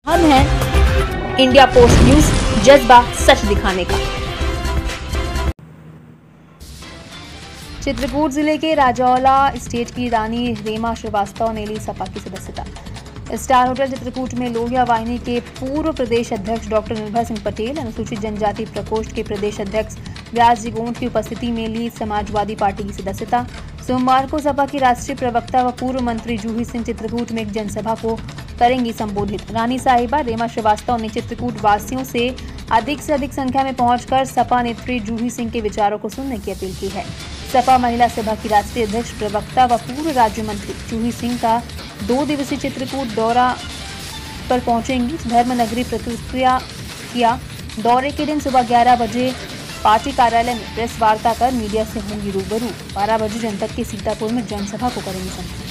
हम हैं India post news, जज्बा सच दिखाने का। चित्रकूट जिले के राजौला स्टेट की रानी रेमा श्रीवास्तव ने ली सपा की सदस्यता। स्टार होटल चित्रकूट में लोहिया वाहिनी के पूर्व प्रदेश अध्यक्ष डॉक्टर निर्भय सिंह पटेल, अनुसूचित जनजाति प्रकोष्ठ के प्रदेश अध्यक्ष व्यास जी गोंड की उपस्थिति में ली समाजवादी पार्टी की सदस्यता। सोमवार को सपा की राष्ट्रीय प्रवक्ता व पूर्व मंत्री जूही सिंह चित्रकूट में एक जनसभा को करेंगी संबोधित। रानी साहिबा रेमा श्रीवास्तव ने चित्रकूट वासियों से अधिक संख्या में पहुंचकर सपा नेत्री जूही सिंह के विचारों को सुनने की अपील की है। सपा महिला सभा की राष्ट्रीय अध्यक्ष प्रवक्ता व पूर्व राज्य मंत्री जूही सिंह का 2 दिवसीय चित्रकूट दौरा पर पहुंचेंगी। धर्म नगरी प्रतिक्रिया किया। दौरे के दिन सुबह 11 बजे पार्टी कार्यालय में प्रेस वार्ता कर मीडिया से होंगी रूबरू। 12 बजे जनपद के सीतापुर में जनसभा को करेंगी संबोधित।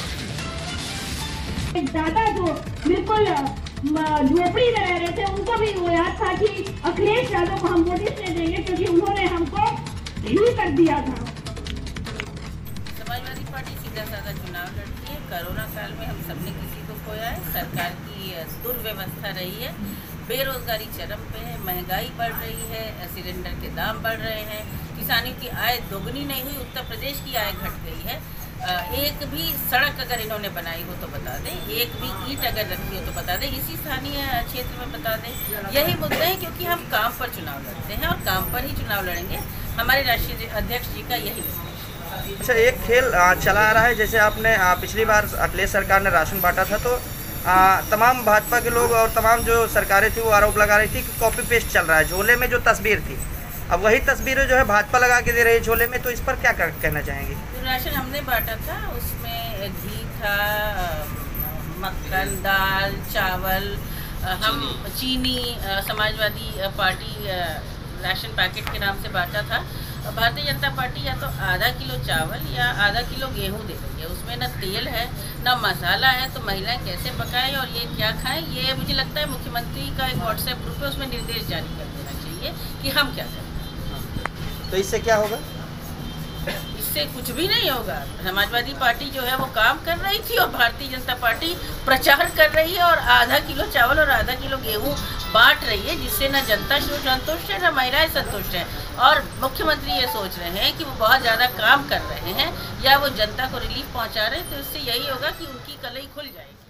दादा जो बिल्कुल झोपड़ी में रह रहे थे, उनको भी वो याद था कि अखिलेश यादव को हम वोट इसलिए देंगे क्योंकि उन्होंने हमको ढील कर दिया था। समाजवादी पार्टी सीधा साधा चुनाव लड़ती है। कोरोना काल में हम सबने किसी को खोया है। सरकार की दुर्व्यवस्था रही है। बेरोजगारी चरम पे है, महंगाई बढ़ रही है, सिलेंडर के दाम बढ़ रहे हैं, किसानों की आय दोगुनी नहीं हुई, उत्तर प्रदेश की आय घट गई है। एक भी सड़क अगर इन्होंने बनाई हो तो बता दें, एक भी ईंट अगर रखी हो तो बता दें, इसी स्थानीय क्षेत्र में बता दें। यही मुद्दे हैं क्योंकि हम काम पर चुनाव लड़ते हैं और काम पर ही चुनाव लड़ेंगे। हमारे राष्ट्रीय अध्यक्ष जी का यही। अच्छा, एक खेल चला आ रहा है, जैसे आपने पिछली बार अखिलेश सरकार ने राशन बांटा था तो तमाम भाजपा के लोग और तमाम जो सरकारें थी वो आरोप लगा रही थी कि कॉपी पेस्ट चल रहा है। झोले में जो तस्वीर थी, अब वही तस्वीरें जो है भाजपा लगा के दे रही है झोले में, तो इस पर क्या कहना चाहेंगे? जो राशन हमने बांटा था उसमें घी था, मक्खन, दाल, चावल, हम चीनी, समाजवादी पार्टी राशन पैकेट के नाम से बांटा था। भारतीय जनता पार्टी या तो आधा किलो चावल या आधा किलो गेहूं दे रही है, उसमें न तेल है न मसाला है, तो महिलाएं कैसे पकाएं और ये क्या खाएं? ये मुझे लगता है मुख्यमंत्री का एक व्हाट्सएप ग्रुप है, उसमें निर्देश जारी कर देना चाहिए कि हम क्या करें। तो इससे क्या होगा? इससे कुछ भी नहीं होगा। समाजवादी पार्टी जो है वो काम कर रही थी और भारतीय जनता पार्टी प्रचार कर रही है और आधा किलो चावल और आधा किलो गेहूं बांट रही है, जिससे न जनता संतुष्ट है न महिलाएं संतुष्ट हैं। और मुख्यमंत्री ये सोच रहे हैं कि वो बहुत ज़्यादा काम कर रहे हैं या वो जनता को रिलीफ पहुंचा रहे हैं, तो इससे यही होगा कि उनकी कलई खुल जाएगी।